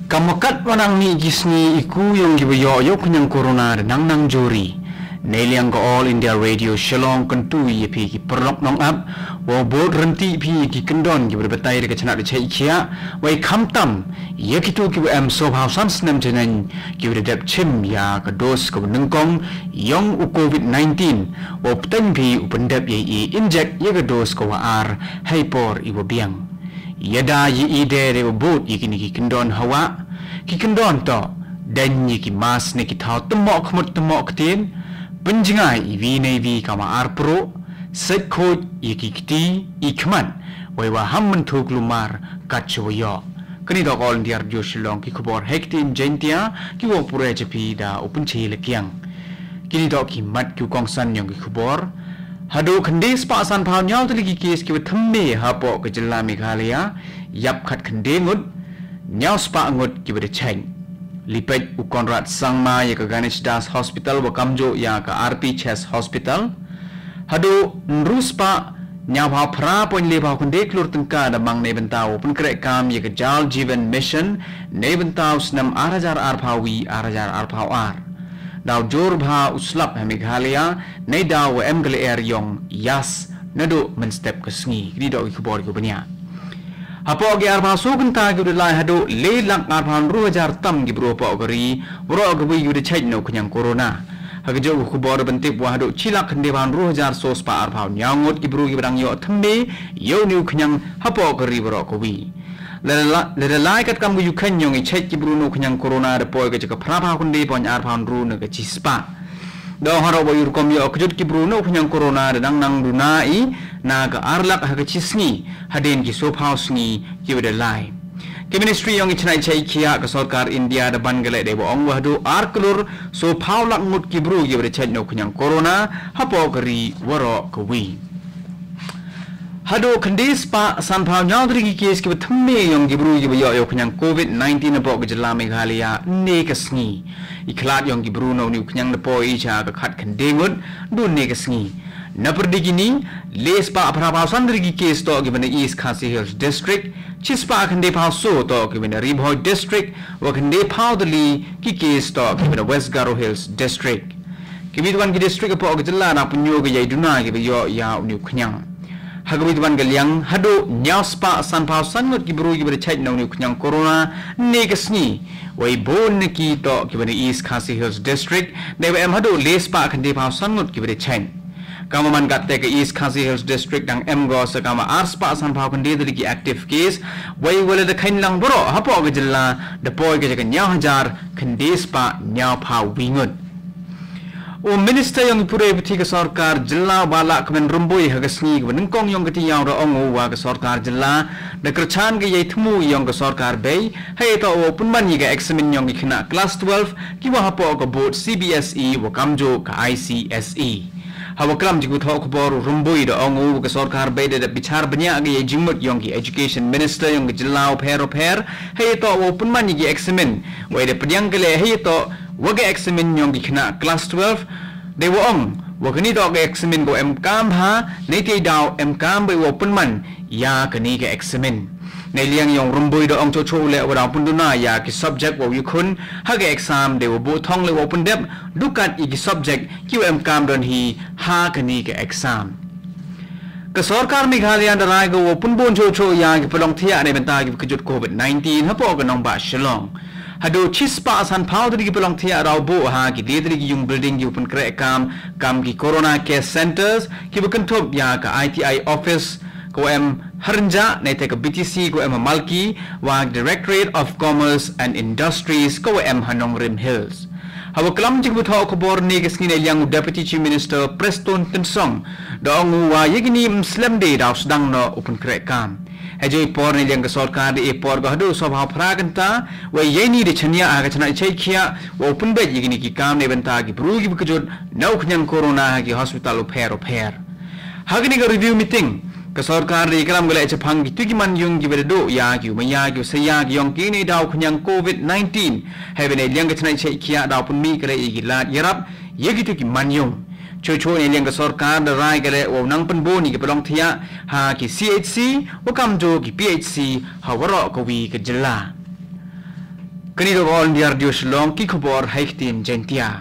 Kamakat wanang ni gisni iku yung gibayo yok nyang corona nang nang jori. Neliang ko All India Radio Shalom kentu yepi ki perlok nong up wo bod renti pi ki kendon ki berbetai de kacana de chai kia wai kamtam ye ki tu ki am so hau san snem jenen ki dep chim ya ka dos ko nengkong yong u COVID-19 wo pten pi upendep ye inject ye ka dos ko ar hyper iwo biang. Yada yi ide re bod yi kini ki kendon hawa ki kendon to dan yi ki mas ne ki thau temok khmut temok ktin penjingai ivi ne vi kama ar pro set khoj yi ki kti i khman wai wa ham man thuk lumar kachwoyo kini do All India Radio Shillong ki khobor hektin jentia ki wo pure chepi da open che le kyang kini do ki mat ki kongsan yong ki khobor Hadu khande spa san phao nyaw tali ki case ki thamme ha po ka jilla Meghalaya yap khat khande ngut nyaw spa ngut ki bade chang lipet u Conrad Sangma ya ka Ganesh Das Hospital wa kamjo ya ka RP Chest Hospital hadu nru spa nyaw phao phra pon le phao khande klur tengka da mang ne bentau pun krek kam ya ka Jal Jeevan Mission ne bentau snam arajar ar phawi arajar ar phao ar Daw jor bha uslap ha Meghalaya nei daw emgle er yong yas nado men step ke sngi kini do ki bor ki banya apo ge ar bha so ganta gi lai hado le lak ar bha ru jar tam gi bro po gari bro ge wi yu de chai no khnyang corona ha ge jo ku bor bante bwa hado chilak khande ban ru jar so spa ar bha nyangot gi bro gi brang yo thambe yo niu khnyang hapo gari bro ko wi le lai kat kam yu khan yong i chek ki bruno khnyang corona de poy ke ka phra pha kun de pon ar phan ru ne ke chispa do haro bo yur kom yo kjut ki bruno khnyang corona de nang nang duna i na ka arlak ha ke chisngi haden ki so phau sngi ki de lai ke ministry yong i chnai chai khia ka sarkar India de bangale de bo ong wa do ar klur so phau lak mut ki bru ki de chek no khnyang corona hapo kari woro ko wi Hado kandis pa san phao nyaw tri ki case ki thamme yong gi bru gi yo khnyang COVID-19 bo gi jilla Meghalaya ne ka sngi I khlat yong gi bru no ni khnyang na po I cha ka khat khande ngut du ne ka sngi na perdigini les pa phra phao san tri ki case to gi bane East Khasi Hills District chispa khande phao so to gi bane Ribhoi District wa khande phao dali ki case to gi bane West Garo Hills District ki bidwan gi district po gi jilla na punyo gi yai duna gi yo ya ni khnyang Hagawit wan galyang hado nyaw spa san phao san ngot ki bru gi bere chait no ni khnyang corona ne gasni wai bon ne ki to ki bane East Khasi Hills District ne em hado le spa khande phao san ngot ki bere chain kama man gat te ka East Khasi Hills District dang em go sa kama ar spa san phao khande de ki active case wai wala de khain lang bro hapo ga jilla de boy ga ka nyaw hajar khande spa nyaw phao wingot O minister yang pure peti ke sarkar jilla wala kemen rumboi hagasni ke nengkong yang keti yang ro ongo wa ke sarkar jilla de kerchan ke yai thmu yang ke sarkar bei hai to o punman yi ke examen yang khina class 12 ki wa hapo ko board CBSE wa kamjo ka ICSE hawa kram jigu tho ko bor rumboi do ongo ke sarkar bei de bichar banya ke yai jingmut yang ki education minister yang ke jilla o pher hai to o punman yi ke examen wa de pdyang ke le hai to Waga examen yong ki khna class 12 de wo ong wagani do ga examen go em kam ha nei te daw em kam bai wo punman ya kani ga examen nei liang yong rumboi do ong cho cho le wa punduna ya ki subject wo yukun ha ga exam de wo bo thong le wo pundep dukat I ki subject ki em kam don hi ha kani ga exam ka sarkar Meghalaya darai go wo punbon cho cho ya ki pelong thia ne benta ki kjut COVID-19 ha po ga nong ba Shillong Hado chispa san phao tri ki pelong thia raw bo ha ki de tri ki yung building ki open kre kam ki corona care centers ki bukan thop ya ka ITI office ko em harnja ne te ka BTC ko em malki wa Directorate of Commerce and Industries ko em Hanongrim Hills hawa klam jing bu tho ko bor ne ke skine yang Deputy Chief Minister Preston Tinsong dong wa yigini muslim de daw sedang no open kre kam Hajoi por ni liang ke sarkar de por ga hadu sabha phra ganta wa yeni de chania aga chana chai khia wa open bed yigini ki kam ne banta ki bru gi bkjot nau khnyang corona ki hospital pher hagini ga review meeting ke sarkar de kram gale chapang gi tugi man yung gi bedo ya gi maya gi saya gi yong ki ni daw khnyang COVID-19 hebene liang ke chana chai khia daw pun mi kre gi lat yarap yegi tugi man yung Cho-cho ni liang ke sarkar da rai gale o nang penbo ni ke pelong thia ha ki CHC o kamjo ki PHC ha waro ko wi ke jilla kini do all India Radio Shillong ki khabar haik tim jentia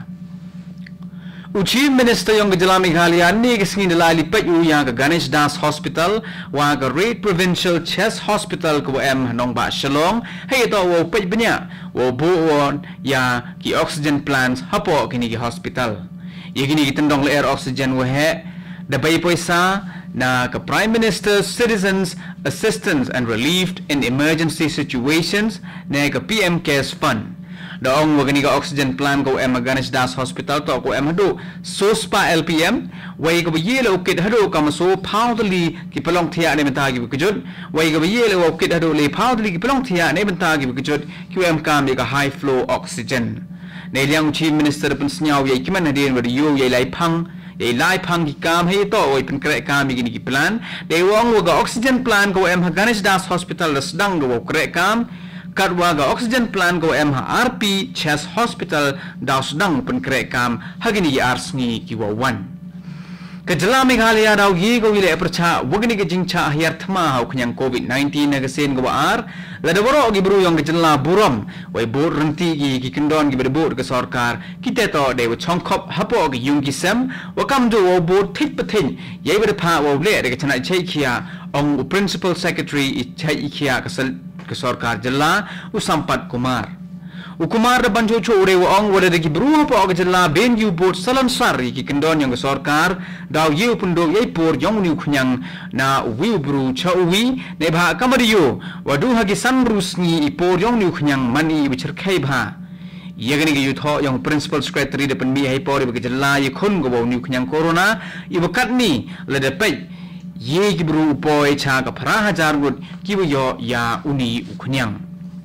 Chief Minister yang Gejala Meghalaya ni kesini adalah lipat yang ke Ganesh Das Hospital, wa ke Red Provincial Chest Hospital ke WM Nong Ba Shillong, hai to wo pej banyak, wo buon ya ki oxygen plants hapo kini ki hospital. Ye kini ki tendong le air oxygen wo he, dapat poisa na ke Prime Minister Citizens Assistance and Relief in Emergency Situations na ke PM Cares Fund. Daong wagani ka oxygen plant ko Ganesh Das Hospital to ko hadu sospa LPM wai ko yele ukit hadu kam so powderly ki pelong thia ne menta ki kujut wai ko yele ukit hadu le powderly ki pelong thia ne menta ki kujut QM kam ka high flow oxygen ne liang Chief Minister pun senyau ye ki man hadin wadi yo ye lai phang ki kam hai to oi pen krek kam ki ni ki plan de wong wa oxygen plant ko Ganesh Das Hospital sedang do krek kam Katwaga oxygen plant ko RP Chest Hospital daw sedang penkrekam hagini arsni kiwawan. Kejala Meghalaya daw gi ko wile percha wagini ke jingcha ahyar thma hau knyang COVID-19 na gasen ko ar ladawaro gi bru yang kejala buram wai bor renti gi kendon gi berbor ke sarkar kita to de chongkhop hapo gi yung gi sem wakam do wo bor thik pathin yai berpha wo le de chana chai khia ong principal secretary chai khia ke sarkar jalla Usampat Kumar. Ukumar da banjo chore ong wala de ki bru pa ke jalla ben yu bot salam sari ki kendon yang ke sarkar daw yu pundo yai por yong ni khunyang na wi bru chawi ne bha kamariyo wadu ha ki sanrus ni por yong ni khunyang mani bichar khai bha yagani ki yutho yang principal secretary de pen mi hai por ke jalla ye khun go ni khunyang corona i bakat ni le de pai ye ki bru poi cha ka phara hajar gut ki yo ya uni ukhunyang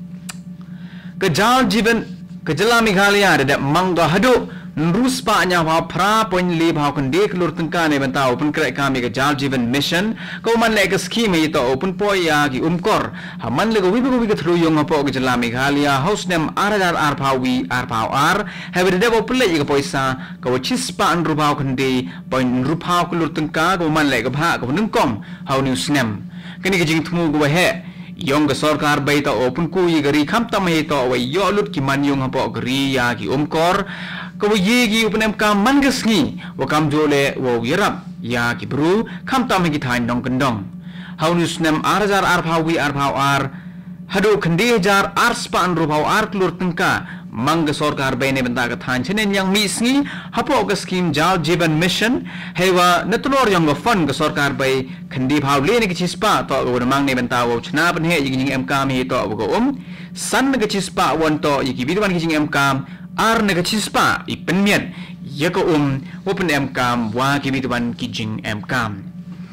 kejal jiban kejala Meghalaya de mangga hadu nrus pa nya wa phra poin le bhaw kan dek lur tengka ne banta open krek kami kejal jiban mission ko man le ka scheme ye to open poi ya ki umkor haman le go wi ka thru yong po kejala Meghalaya house nem aradar ar phawi ar phaw ar have de bo pule ye ka poisa ko chis pa an ru bhaw kan de poin ru phaw ko lur tengka ko man le ka bha ko nung kom how news nem kini ke jing thmu go he Yong ke sarkar bai ta open ku ye gari kham tam he to wai yo lut ki man yong hapo gari ya ki umkor ko ye gi upnem kam man gesni wa kam jole wo yerap ya ki bru kham tam he ki thain dong kendong haunus nem arzar ar phawi ar phaw ar hadu khande jar ar spa an ru phaw ar klur tengka mang ke sarkar bai ne benda ka than chenen yang mi sngi hapo ka scheme jal jiban mission hewa natlor yang go fund ke sarkar bai khandi phaw le ne ki chispa to go mang ne benda wo chna ban he ying em kam he to go san ne ki chispa won to yi ki bidwan ki jing em kam ar ne ki chispa i penmian ye ko open em kam wa ki bidwan ki jing em kam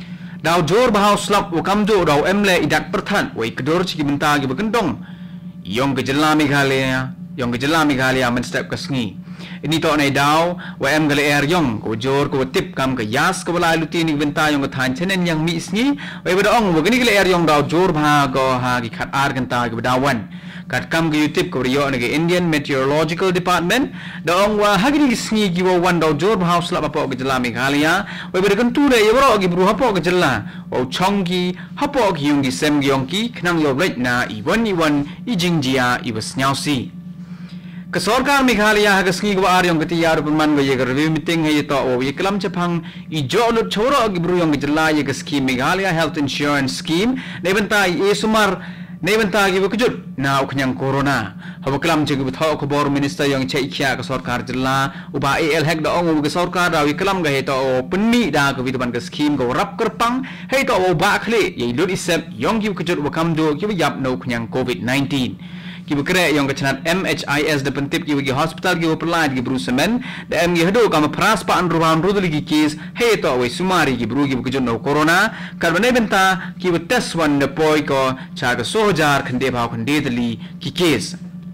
daw jor bahaw slap wo kam do daw emle idak perthan wai kedor chi ki benta ki bekendong yong ke jela Meghalaya yang kejala Meghalaya men step ke sngi ini to nei daw wa em gale er yong ko jor ko tip kam ke yas ko bala luti ni benta yong than chenen yang mi sngi wai bedong wo gani gale er yong daw jor bha go ha ki khat ar kan ta ki bedawan kat kam ke tip ko riyo ne ke Indian Meteorological Department dong wa ha gani sngi ki wo wan daw jor bha slap apo kejala Meghalaya wai bedakan tu re yoro ki bru hapo kejala o chongki hapo ki yung ki sem yong ki khnang yo right na i wan i jingjia i was nyausi ke sarkar Meghalaya ha sngi go ar yong kati yar man go ye review meeting he to o ye klam chapang i jolo choro gi bru yong jala ye scheme Meghalaya health insurance scheme ne banta e sumar ne banta gi kujut na uknyang corona ha klam je gi tho ko bor minister yong chei khia ke sarkar jala uba al hek do ong ge sarkar da ye klam ga he to o punni da ko vidban ke scheme go rap kerpang he to o ba khle ye lut isep yong gi kujut wakam do gi yap no uknyang COVID-19 ki bekre yang kecnat MHIS de pentip ki wigi hospital ki operlaid ki brusemen de em gi hado kam pras pa an ruwan rudli ki case he to we sumari ki bru ki bukjon no corona karbane benta ki we test one de poi ko cha ga sojar khande bhaw khande dali ki case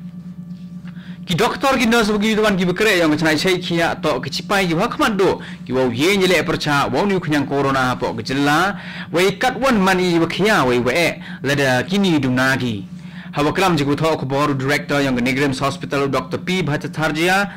ki doktor ki nurse gi duan ki bekre yang kecnai chei khia to ki chipai ki hakman do ki wo ye nyele percha wo ni khunyang corona po ki jilla we kat one mani we khia we lada kini dunagi Hawa klam jigu tho ko boru director yang Negrims Hospital Dr. P Bhattacharya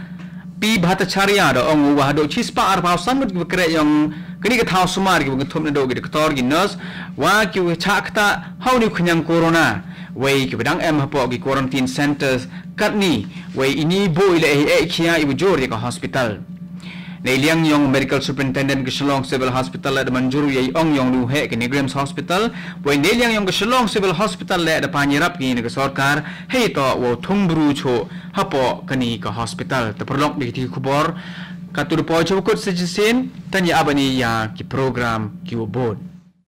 do ong wa do chispa ar phaw san gi kre yang kini ka thaw sumar gi thum ne do gi doktor gi nurse wa ki chakta haw ni khunyang corona wei ki bedang em hapo ki quarantine centers kat ni wei ini boy le kia ibu jor ka hospital nei liang yong medical superintendent ke Shillong Civil Hospital le manjuru ye ong yong lu he ke Negrims Hospital wei nei liang yong ke Shillong Civil Hospital le da panyirap ki ne ke sarkar hei to wo thungbru cho hapo kani ka hospital te perlok di ti khubor katur po chukut sejisin tanya abani ya ki program ki wo bod